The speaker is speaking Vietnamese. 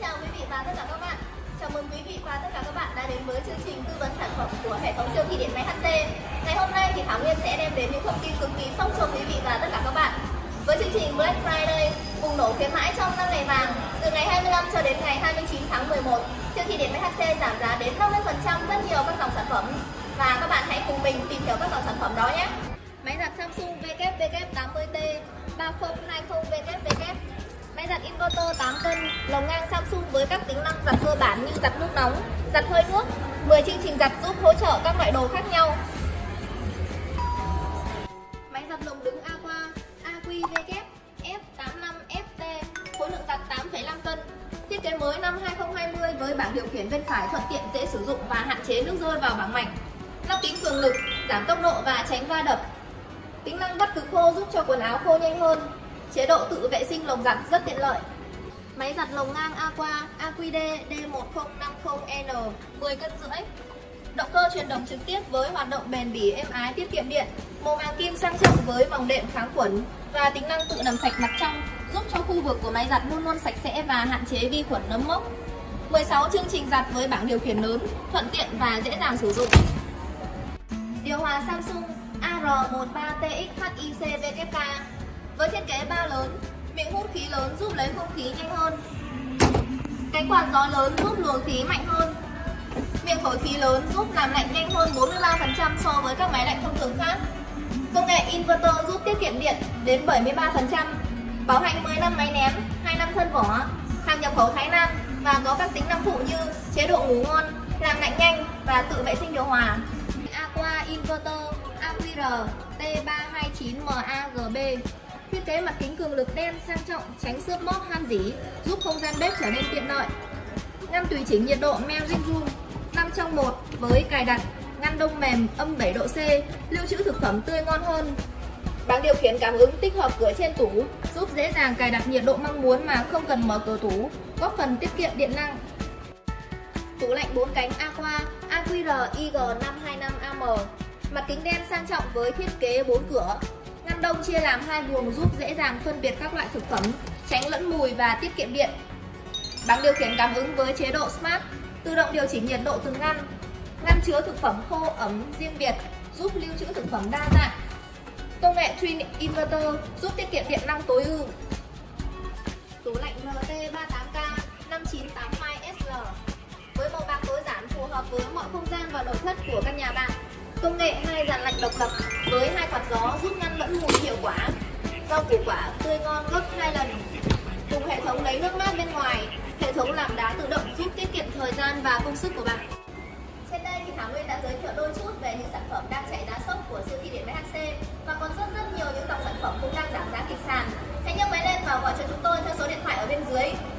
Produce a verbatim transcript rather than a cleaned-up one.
chào quý vị và tất cả các bạn. Chào mừng quý vị và tất cả các bạn đã đến với chương trình tư vấn sản phẩm của hệ thống siêu thị điện máy hát xê. Ngày hôm nay thì Thảo Nguyên sẽ đem đến những thông tin cực kỳ sốc cho quý vị và tất cả các bạn. Với chương trình Black Friday bùng nổ khuyến mãi trong năm ngày vàng, từ ngày hai mươi lăm cho đến ngày hai mươi chín tháng mười một, siêu thị điện máy hát xê giảm giá đến năm mươi phần trăm rất nhiều các dòng sản phẩm. Và các bạn hãy cùng mình tìm hiểu các dòng sản phẩm đó nhé. Máy giặt Samsung W W tám mươi T ba không hai không W W, máy giặt inverter tám cân, lồng ngang Samsung với các tính năng giặt cơ bản như giặt nước nóng, giặt hơi nước, mười chương trình giặt giúp hỗ trợ các loại đồ khác nhau. Máy giặt lồng đứng Aqua a quy vê kép F tám mươi lăm F T, khối lượng giặt tám phẩy năm cân, thiết kế mới năm hai không hai không với bảng điều khiển bên phải thuận tiện dễ sử dụng và hạn chế nước rơi vào bảng mạch. Nắp kính cường lực, giảm tốc độ và tránh va đập. Tính năng vắt cực khô giúp cho quần áo khô nhanh hơn. Chế độ tự vệ sinh lồng giặt rất tiện lợi. Máy giặt lồng ngang Aqua a quy đê D một không năm không N mười cân rưỡi. Động cơ chuyển động trực tiếp với hoạt động bền bỉ êm ái, tiết kiệm điện. Màu vàng kim sang trọng với vòng đệm kháng khuẩn và tính năng tự làm sạch mặt trong, giúp cho khu vực của máy giặt luôn luôn sạch sẽ và hạn chế vi khuẩn nấm mốc. mười sáu chương trình giặt với bảng điều khiển lớn, thuận tiện và dễ dàng sử dụng. Điều hòa Samsung A R mười ba T X H I C W K với thiết kế ba lớn, miệng hút khí lớn giúp lấy không khí nhanh hơn, cánh quạt gió lớn giúp luồng khí mạnh hơn, miệng thổi khí lớn giúp làm lạnh nhanh hơn bốn mươi ba phần trăm so với các máy lạnh thông thường khác. Công nghệ inverter giúp tiết kiệm điện đến bảy mươi ba phần trăm, bảo hành mười năm máy ném, hai năm thân vỏ, hàng nhập khẩu Thái Lan và có các tính năng phụ như chế độ ngủ ngon, làm lạnh nhanh và tự vệ sinh điều hòa. Aqua Inverter A Q R T ba hai chín M A G B, thiết kế mặt kính cường lực đen sang trọng, tránh xước móp han rỉ, giúp không gian bếp trở nên tiện lợi. Ngăn tùy chỉnh nhiệt độ Melting Room năm trong một với cài đặt, ngăn đông mềm âm bảy độ C, lưu trữ thực phẩm tươi ngon hơn. Bảng điều khiển cảm ứng tích hợp cửa trên tủ, giúp dễ dàng cài đặt nhiệt độ mong muốn mà không cần mở cửa tủ, góp phần tiết kiệm điện năng. Tủ lạnh bốn cánh Aqua A Q R I G năm hai năm A M, mặt kính đen sang trọng với thiết kế bốn cửa, ngăn đông chia làm hai buồng giúp dễ dàng phân biệt các loại thực phẩm, tránh lẫn mùi và tiết kiệm điện. Bảng điều khiển cảm ứng với chế độ Smart, tự động điều chỉnh nhiệt độ từng ngăn, ngăn chứa thực phẩm khô ẩm riêng biệt, giúp lưu trữ thực phẩm đa dạng. Công nghệ Twin Inverter giúp tiết kiệm điện năng tối ưu. Tủ lạnh R T ba tám K năm chín tám hai S L với màu bạc tối giản phù hợp với mọi không gian và nội thất của căn nhà bạn. Công nghệ hai dàn lạnh độc lập với hai quạt gió giúp ngăn lẫn mùi hiệu quả. Rau củ quả tươi ngon gấp hai lần. Cùng hệ thống lấy nước mát bên ngoài, hệ thống làm đá tự động giúp tiết kiệm thời gian và công sức của bạn. Trên đây thì Thảo Nguyên đã giới thiệu đôi chút về những sản phẩm đang chạy giá sốc của siêu thị điện máy hát xê và còn rất rất nhiều những dòng sản phẩm cũng đang giảm giá kịch sàn. Hãy nhấc máy lên và gọi cho chúng tôi theo số điện thoại ở bên dưới.